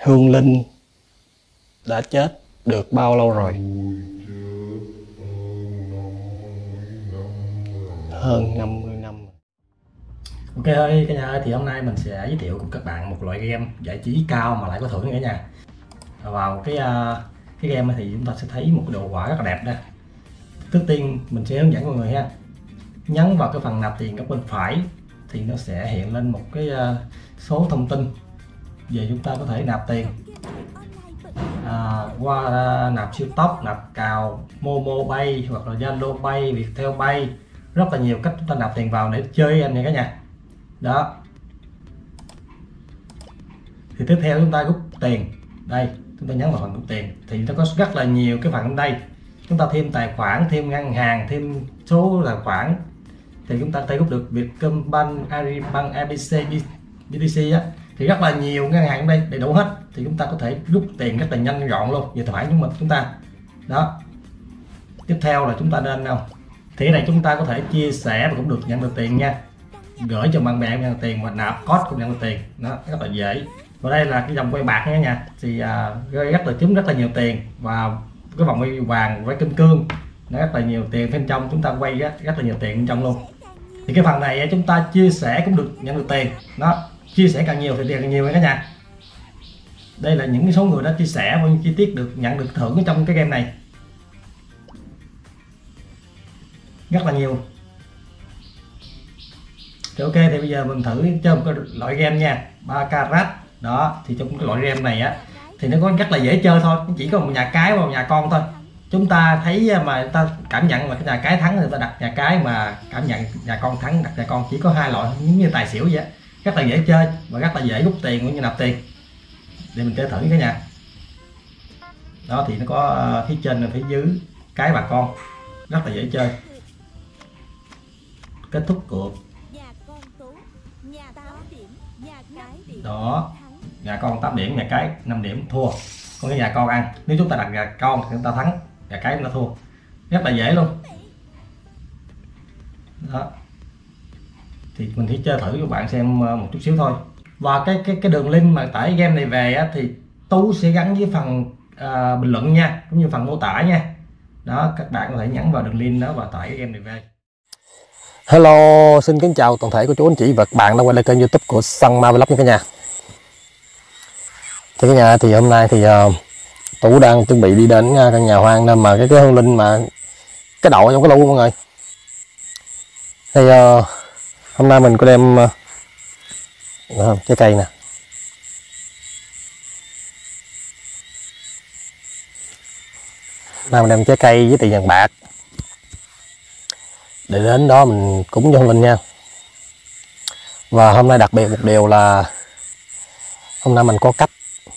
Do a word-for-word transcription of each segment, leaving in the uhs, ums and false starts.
Hương Linh đã chết được bao lâu rồi? Hơn năm mươi năm. Ok ơi cả nhà ơi, thì hôm nay mình sẽ giới thiệu cùng các bạn một loại game giải trí cao mà lại có thưởng cả nhà. Vào cái uh, cái game này thì chúng ta sẽ thấy một cái đồ họa rất là đẹp đây. Trước tiên mình sẽ hướng dẫn mọi người ha. Nhấn vào cái phần nạp tiền góc bên phải thì nó sẽ hiện lên một cái uh, số thông tin về chúng ta có thể nạp tiền à, qua uh, nạp siêu tốc, nạp cào, Momo Pay hoặc là Zalo Pay, Viettel Pay, rất là nhiều cách chúng ta nạp tiền vào để chơi anh nha cả nhà. Đó, thì tiếp theo chúng ta rút tiền. Đây, chúng ta nhấn vào phần rút tiền thì nó có rất là nhiều cái phần đây. Chúng ta thêm tài khoản, thêm ngân hàng, thêm số tài khoản thì chúng ta có thể rút được Vietcombank, Agribank, a bê xê, bê tê xê á, thì rất là nhiều ngân hàng đây đầy đủ hết, thì chúng ta có thể rút tiền rất là nhanh gọn luôn về tài khoản của mình chúng ta. Đó, tiếp theo là chúng ta nên không thì cái này chúng ta có thể chia sẻ và cũng được nhận được tiền nha, gửi cho bạn bè nhận được tiền và nạp code cũng nhận được tiền. Nó rất là dễ. Và đây là cái dòng quay bạc nha nha, thì uh, rất là trúng rất là nhiều tiền, và cái vòng quay vàng với kim cương nó rất là nhiều tiền bên trong, chúng ta quay rất, rất là nhiều tiền bên trong luôn. Thì cái phần này chúng ta chia sẻ cũng được nhận được tiền. Nó chia sẻ càng nhiều thì tiền càng nhiều cả nhà. Đây là những cái số người đã chia sẻ và chi tiết được nhận được thưởng ở trong cái game này rất là nhiều. Thì ok, thì bây giờ mình thử chơi một cái loại game nha, ba carat. Đó, thì trong cái loại game này á thì nó có rất là dễ chơi thôi, chỉ có một nhà cái và một nhà con thôi. Chúng ta thấy mà người ta cảm nhận mà cái nhà cái thắng thì người ta đặt nhà cái, mà cảm nhận nhà con thắng đặt nhà con. Chỉ có hai loại giống như tài xỉu vậy á, rất là dễ chơi và rất là dễ rút tiền cũng như nạp tiền. Để mình chơi thử cái nhà. Đó, thì nó có phía trên và phía dưới cái bà con, rất là dễ chơi. Kết thúc cuộc. Đó, nhà con tám điểm, nhà cái năm điểm thua. Còn cái nhà con ăn, nếu chúng ta đặt nhà con thì chúng ta thắng, nhà cái chúng ta thua. Rất là dễ luôn. Đó, thì mình chỉ chơi thử cho bạn xem một chút xíu thôi. Và cái cái cái đường link mà tải game này về á, thì Tú sẽ gắn với phần uh, bình luận nha, cũng như phần mô tả nha. Đó, các bạn có thể nhấn vào đường link đó và tải cái game này về. Hello, xin kính chào toàn thể của chú anh chị và các bạn đã quay lại kênh YouTube của Sun Ma Vlog nha cả nhà. Thì cả nhà, thì hôm nay thì uh, Tú đang chuẩn bị đi đến uh, căn nhà hoang nên mà cái cái hương linh mà cái đậu trong cái lu mọi người. Thì uh, hôm nay mình có đem uh, uh, trái cây nè. Hôm nay mình đem trái cây với tiền vàng bạc để đến đó mình cúng cho hương linh nha. Và hôm nay đặc biệt một điều là hôm nay mình có cách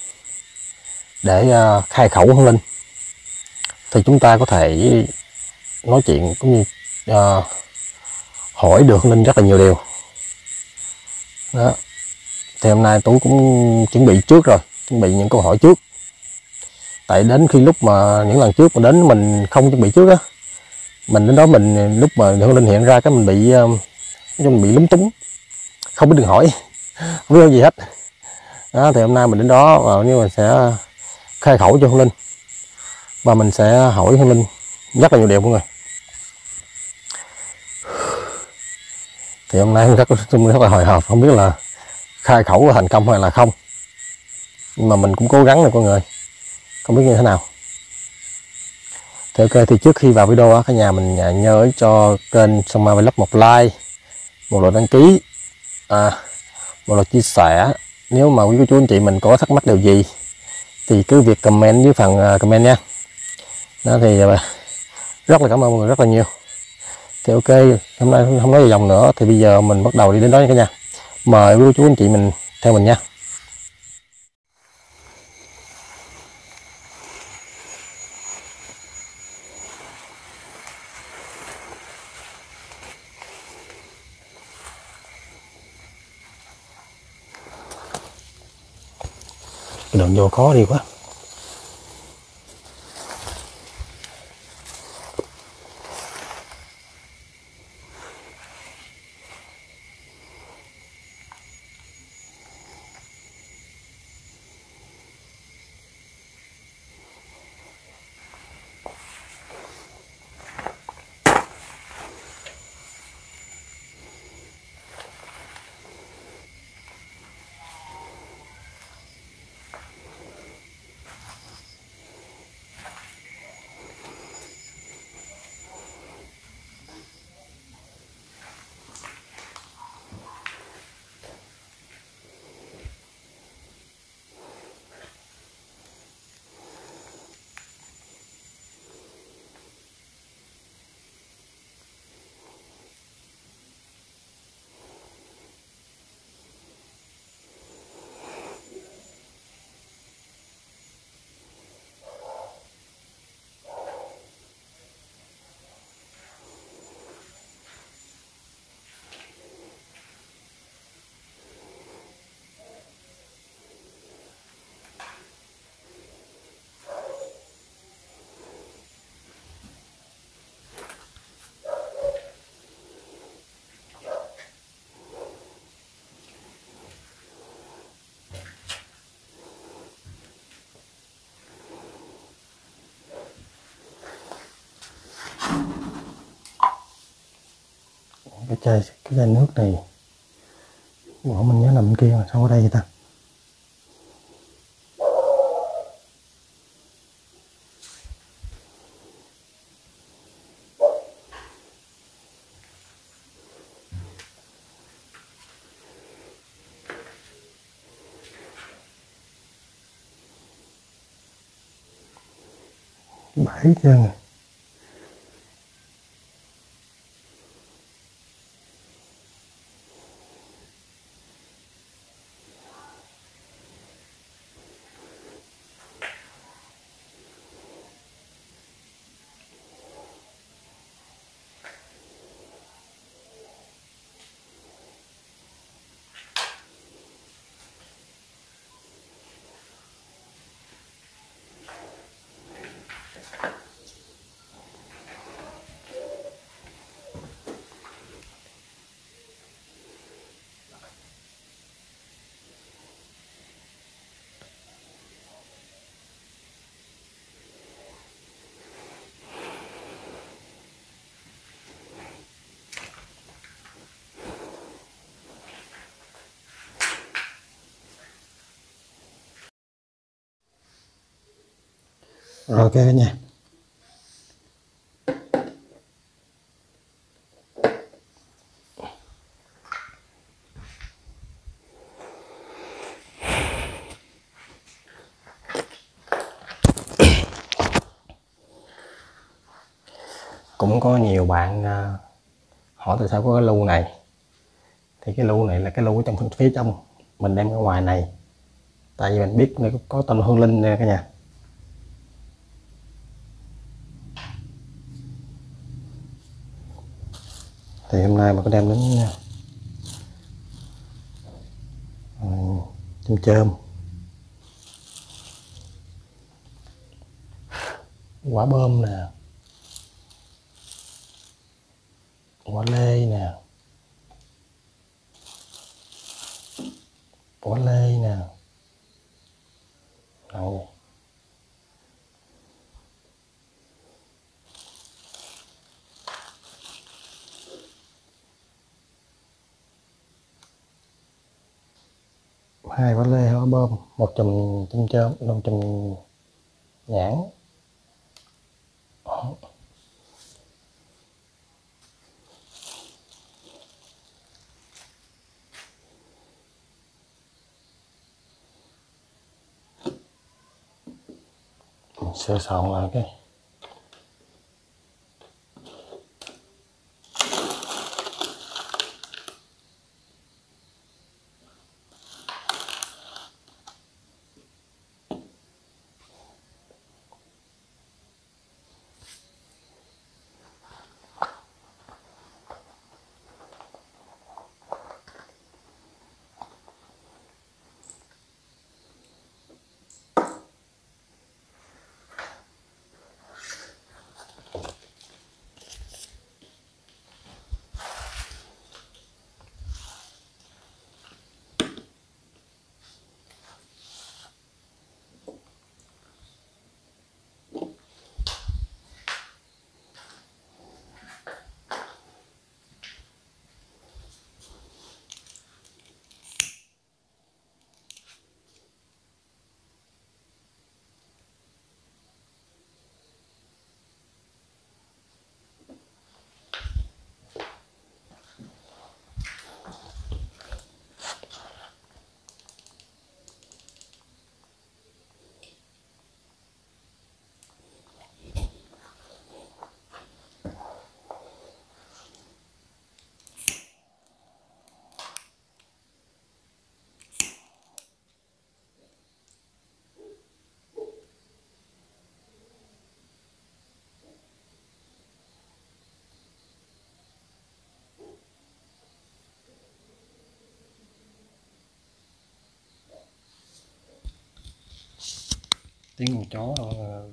để uh, khai khẩu hương linh, thì chúng ta có thể nói chuyện cũng như uh, hỏi được hương linh rất là nhiều điều. Đó, thì hôm nay Tú cũng chuẩn bị trước rồi, chuẩn bị những câu hỏi trước. Tại đến khi lúc mà những lần trước mà đến mình không chuẩn bị trước á, mình đến đó mình lúc mà hương linh hiện ra cái mình bị uh, mình bị lúng túng, không biết đường hỏi, không biết gì hết. Đó, thì hôm nay mình đến đó và như mình sẽ khai khẩu cho hương linh và mình sẽ hỏi hương linh rất là nhiều điều mọi người. Thì hôm nay rất, rất là hồi hộp, không biết là khai khẩu là thành công hay là không, nhưng mà mình cũng cố gắng rồi mọi người, không biết như thế nào. Thì ok, thì trước khi vào video á, cả nhà mình nhớ cho kênh Sun Ma Vlog một like, một lượt đăng ký, à, một lượt chia sẻ. Nếu mà quý cô chú anh chị mình có thắc mắc điều gì thì cứ việc comment dưới phần comment nha. Đó, thì rất là cảm ơn mọi người rất là nhiều. Thì ok, hôm nay không nói về dòng nữa, thì bây giờ mình bắt đầu đi đến đó nha cả nhà. Mời quý cô chú anh chị mình theo mình nha. Cái đường vô khó đi quá. cái chai cái chai nước này ủa mình nhớ nằm bên kia mà sao ở đây vậy ta? Bãi chưa rồi. Rồi ok cả nhà. Cũng có nhiều bạn uh, hỏi tại sao có cái lu này. Thì cái lu này là cái lu ở trong phía trong, mình đem ra ngoài này. Tại vì mình biết có tên Hương Linh nè cả nhà. Thì hôm nay mà có đem đến uh, chôm chôm, quả bơm nè, quả lê nè, quả lê nè. Đâu hai quả lê, quả bơm, một chùm chôm chôm, một chùm nhãn. Đó. Mình sơ soạn lại cái tiếng con chó rồi.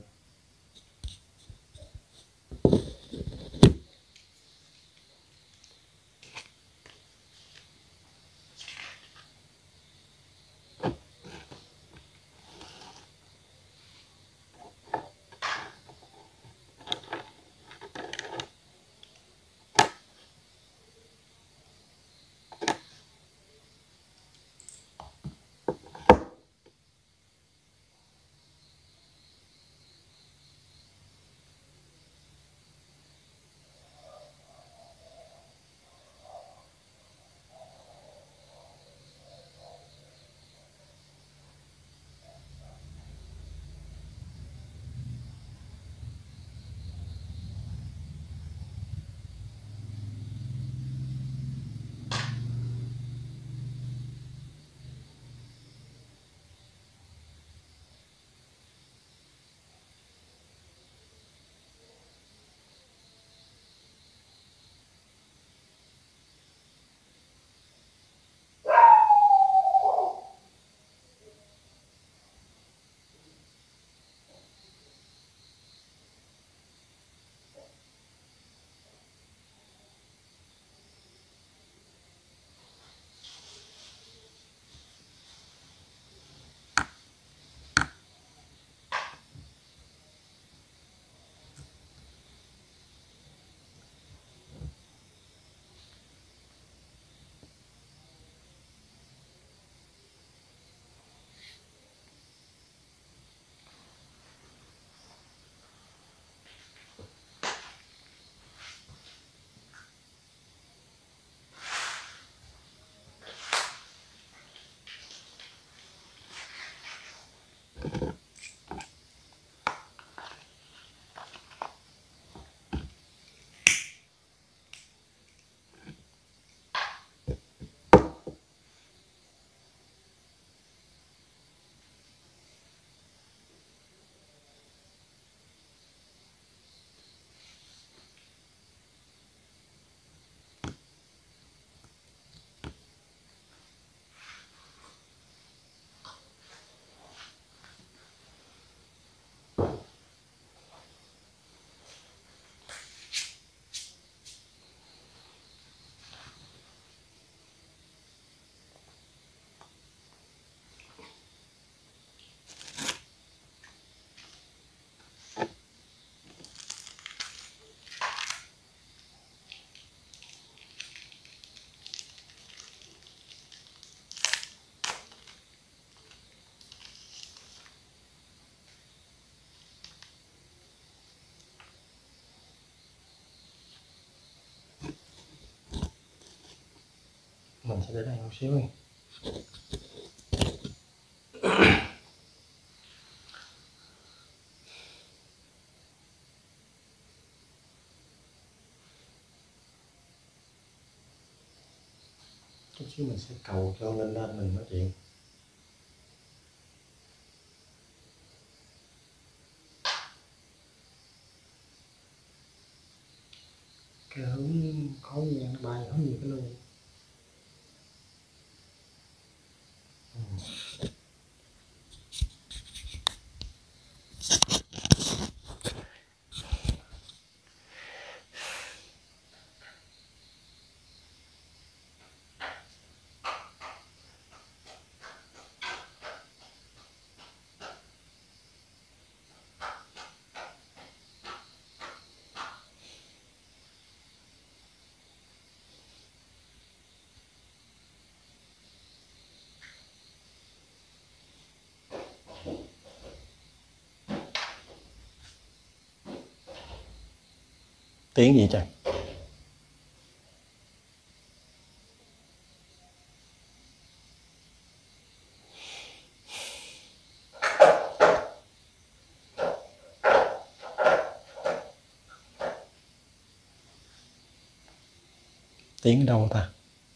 Mình sẽ để đây một xíu nha. Chút xíu mình sẽ cầu cho lên lên mình nói chuyện. Cái hướng khói nhang nó bay hết nhiều cái luôn. Ừ. Tiếng gì trời? Tiếng đâu ta?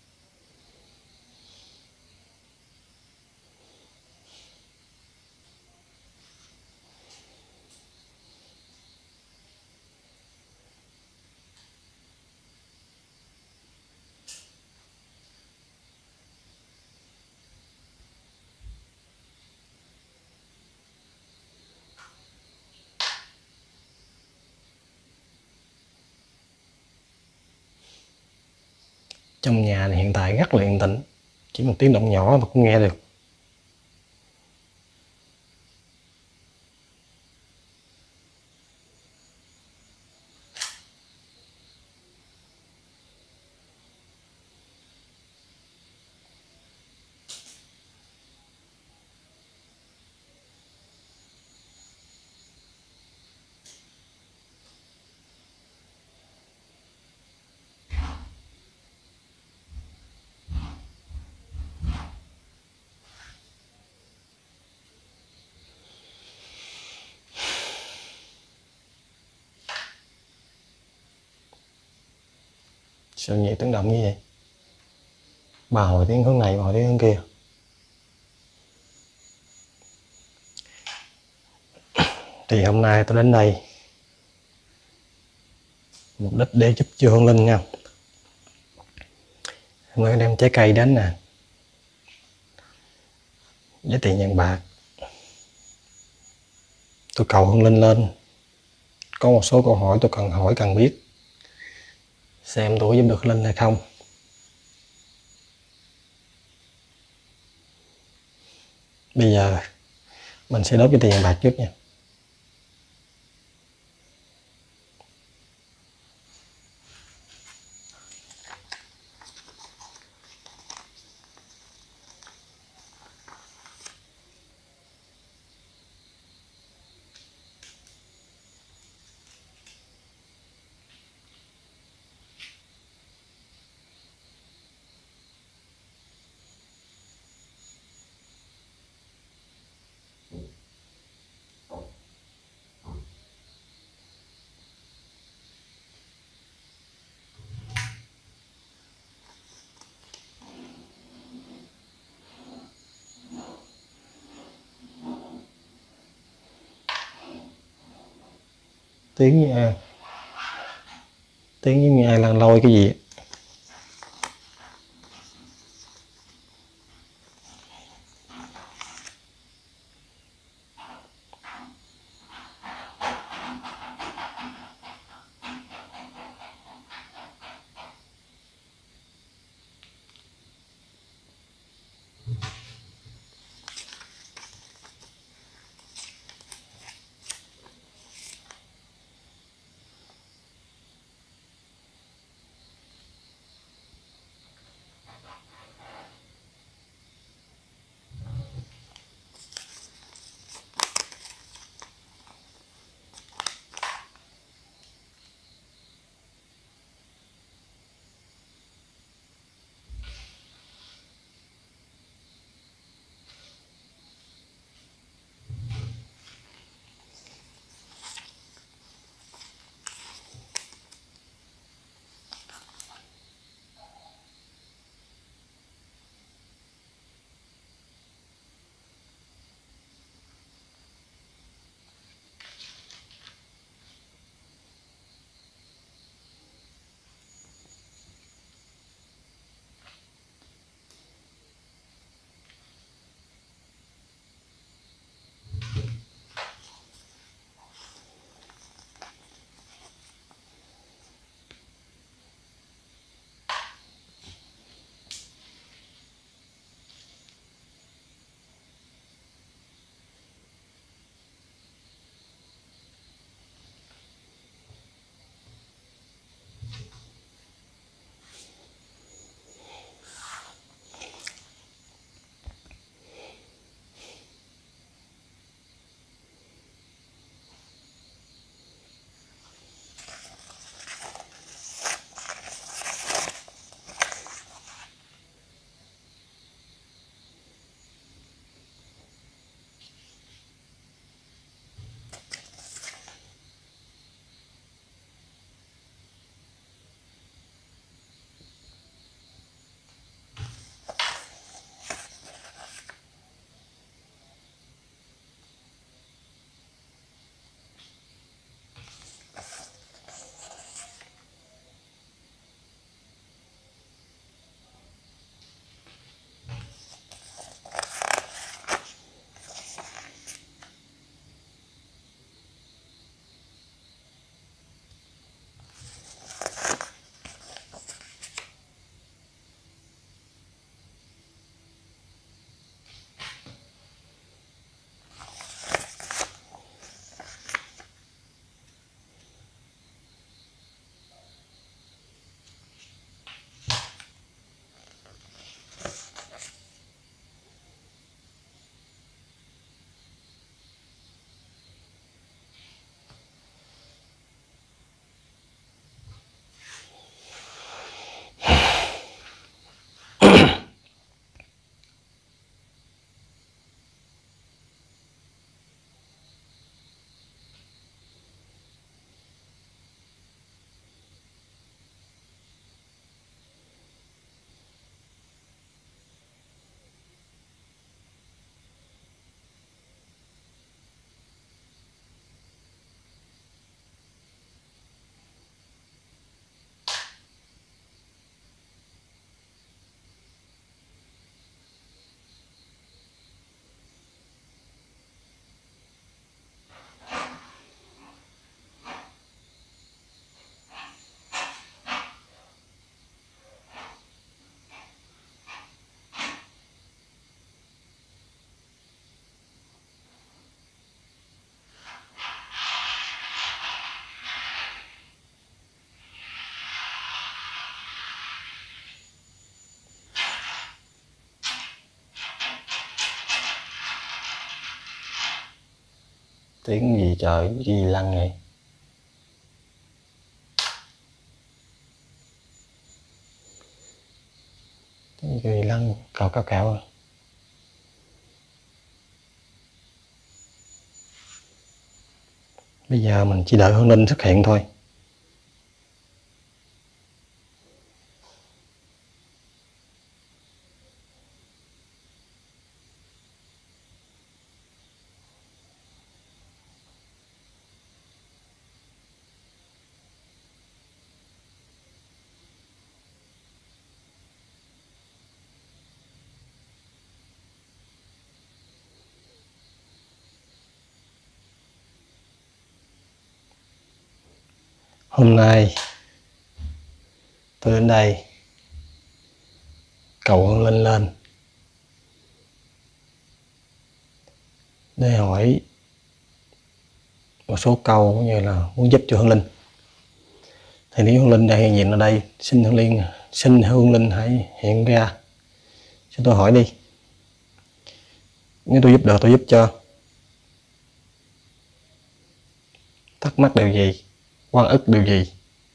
Trong nhà này hiện tại rất là yên tĩnh, chỉ một tiếng động nhỏ mà cũng nghe được. Sao nhẹ tiếng động như vậy? Bà hồi tiếng hướng này, bà hồi tiếng hướng kia. Thì hôm nay tôi đến đây mục đích để giúp cho Hương Linh nha. Hôm nay đem trái cây đến nè, với tiền vàng bạc. Tôi cầu Hương Linh lên. Có một số câu hỏi tôi cần hỏi cần biết, xem tôi có giúp được Hương Linh hay không. Bây giờ mình sẽ đốt cái tiền vàng bạc trước nha. Tiếng như ai, tiếng giống như ai lăn lôi cái gì. Tiếng gì trời, cái gì lăn vậy? Tiếng gì lăn cào cào cào à. Bây giờ mình chỉ đợi Hương Linh xuất hiện thôi. Hôm nay tôi đến đây cầu Hương Linh lên để hỏi một số câu cũng như là muốn giúp cho Hương Linh. Thì nếu Hương Linh đang hiện diện ở đây, xin Hương Linh, xin Hương Linh hãy hiện ra cho tôi hỏi đi. Nếu tôi giúp được tôi giúp cho. Thắc mắc điều gì, oan ức điều gì,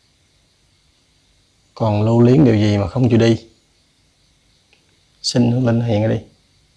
còn lưu luyến điều gì mà không chịu đi, xin Hương Linh hiện ra đi.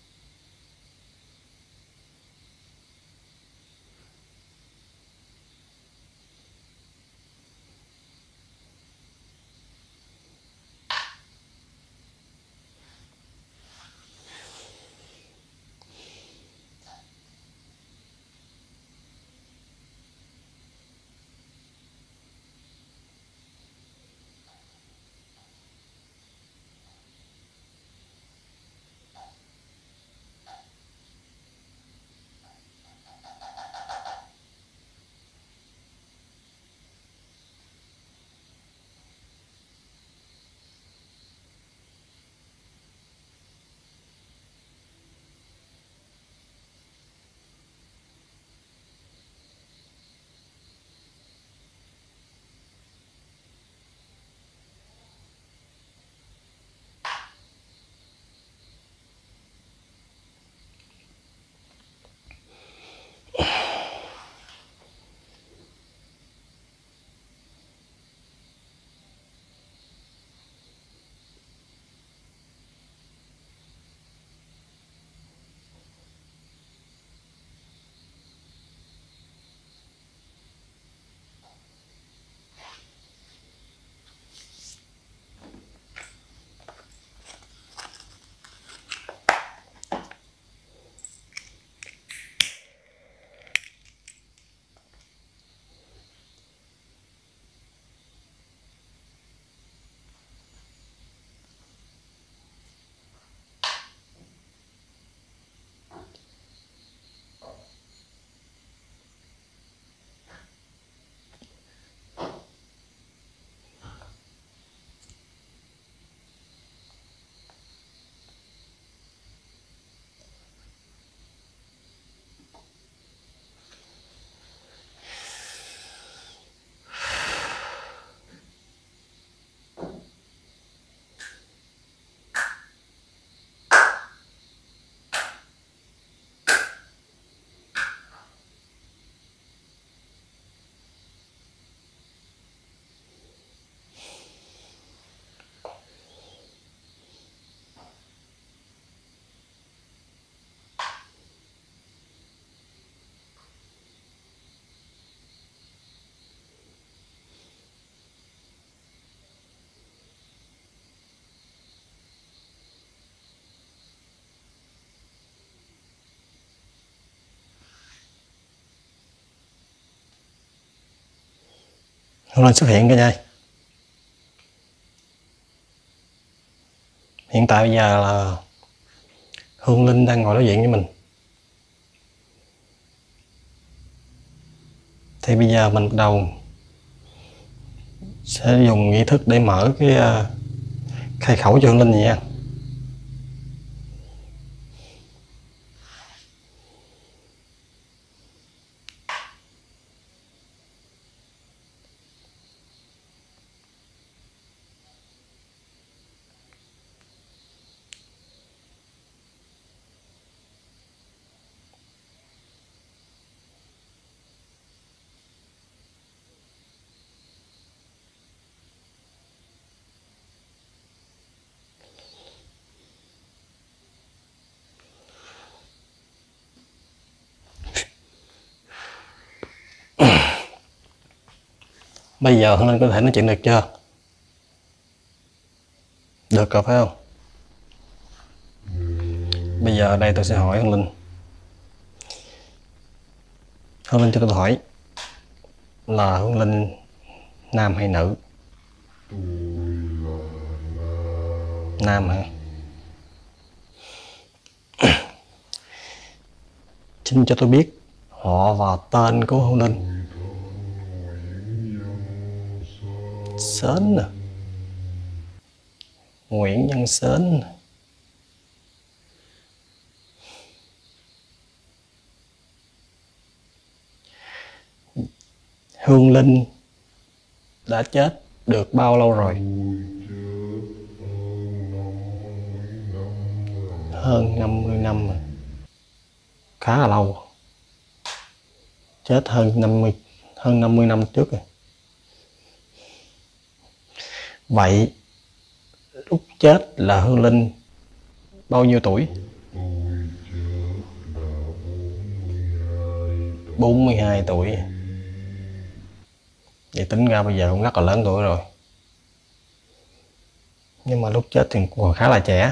Hương Linh xuất hiện cả nhà. Hiện tại bây giờ là Hương Linh đang ngồi đối diện với mình. Thì bây giờ mình bắt đầu sẽ dùng nghi thức để mở cái uh, khai khẩu cho Hương Linh nha. Bây giờ Hương Linh có thể nói chuyện được chưa? Được rồi phải không? Bây giờ ở đây tôi sẽ hỏi Hương Linh. Hương Linh cho tôi hỏi là Hương Linh nam hay nữ? Nam hả? Xin cho tôi biết họ và tên của Hương Linh. Sến nè, Nguyễn Nhân Sến. Hương Linh đã chết được bao lâu rồi? Hơn năm mươi năm rồi. Khá là lâu. Chết hơn năm mươi hơn năm mươi năm trước rồi. Vậy lúc chết là Hương Linh bao nhiêu tuổi? bốn mươi hai tuổi. Vậy tính ra bây giờ cũng rất là lớn tuổi rồi. Nhưng mà lúc chết thì còn khá là trẻ.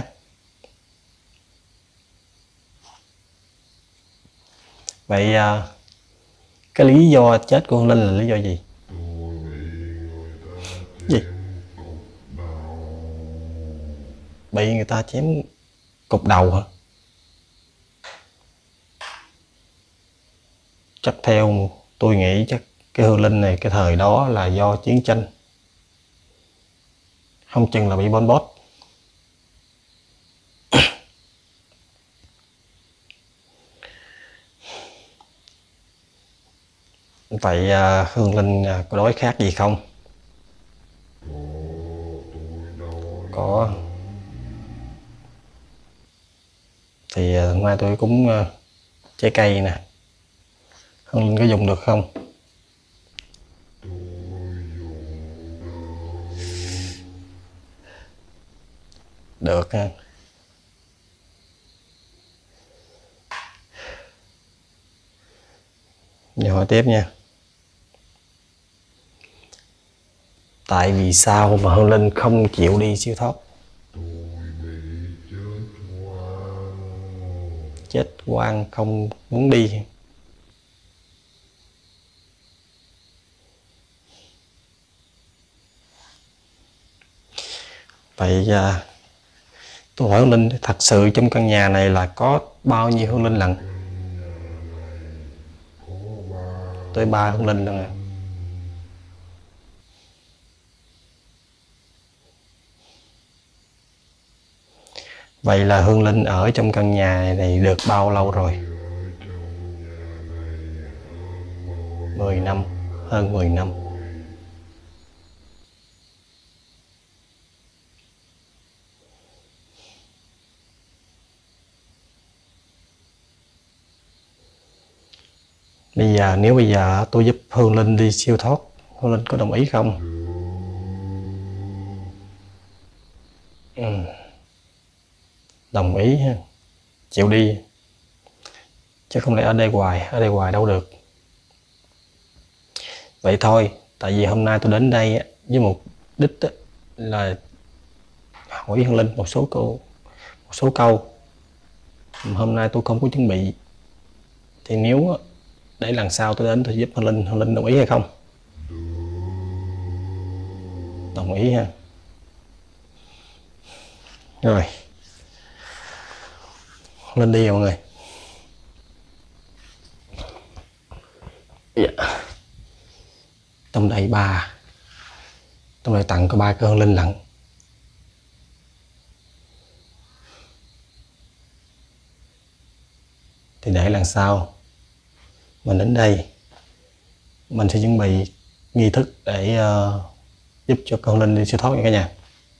Vậy cái lý do chết của Hương Linh là lý do gì? Gì? Bị người ta chém cục đầu hả? Chắc theo tôi nghĩ chắc cái Hương Linh này cái thời đó là do chiến tranh. Không chừng là bị Pol Pot. Vậy Hương Linh có đói khát gì không? Có. Thì hôm nay tôi cũng trái cây nè. Hương Linh có dùng được không? Được ha. Giờ hỏi tiếp nha. Tại vì sao mà Hương Linh không chịu đi siêu thoát? Chết oan không muốn đi. Vậy à, tôi hỏi Hương Linh thật sự trong căn nhà này là có bao nhiêu Hương Linh lận? Tới ba Hương Linh luôn à. Vậy là Hương Linh ở trong căn nhà này được bao lâu rồi? mười năm, hơn mười năm. Bây giờ nếu bây giờ tôi giúp Hương Linh đi siêu thoát, Hương Linh có đồng ý không? Ừ. Đồng ý ha. Chịu đi. Chứ không lẽ ở đây hoài, ở đây hoài đâu được. Vậy thôi, tại vì hôm nay tôi đến đây với mục đích là hỏi Hương Linh một số câu, một số câu. Hôm nay tôi không có chuẩn bị. Thì nếu để lần sau tôi đến tôi giúp Hương Linh, Hương Linh đồng ý hay không? Đồng ý ha. Rồi. Lên đi mọi người. Dạ. Trong đây ba, trong đây tặng có ba cái Hương Linh lận. Thì để lần sau mình đến đây mình sẽ chuẩn bị nghi thức để uh, giúp cho con Linh đi siêu thoát nha cả nhà.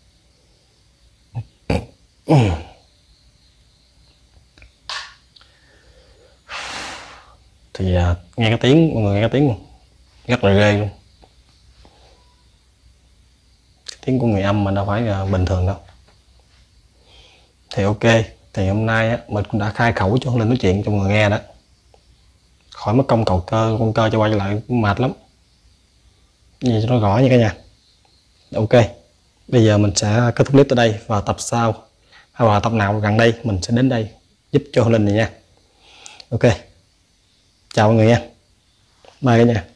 Thì uh, nghe cái tiếng, mọi người nghe cái tiếng rất là ghê luôn. Cái tiếng của người âm mà đâu phải uh, bình thường đâu. Thì ok, thì hôm nay á, mình cũng đã khai khẩu cho Linh nói chuyện cho mọi người nghe đó. Khỏi mất công cầu cơ, con cơ cho quay lại cũng mệt lắm. Nhìn cho nó rõ nha cả nhà. Ok, bây giờ mình sẽ kết thúc clip tại đây, và tập sau hay là tập nào gần đây mình sẽ đến đây giúp cho Linh này nha. Ok, chào mọi người nha, bye cả nhà.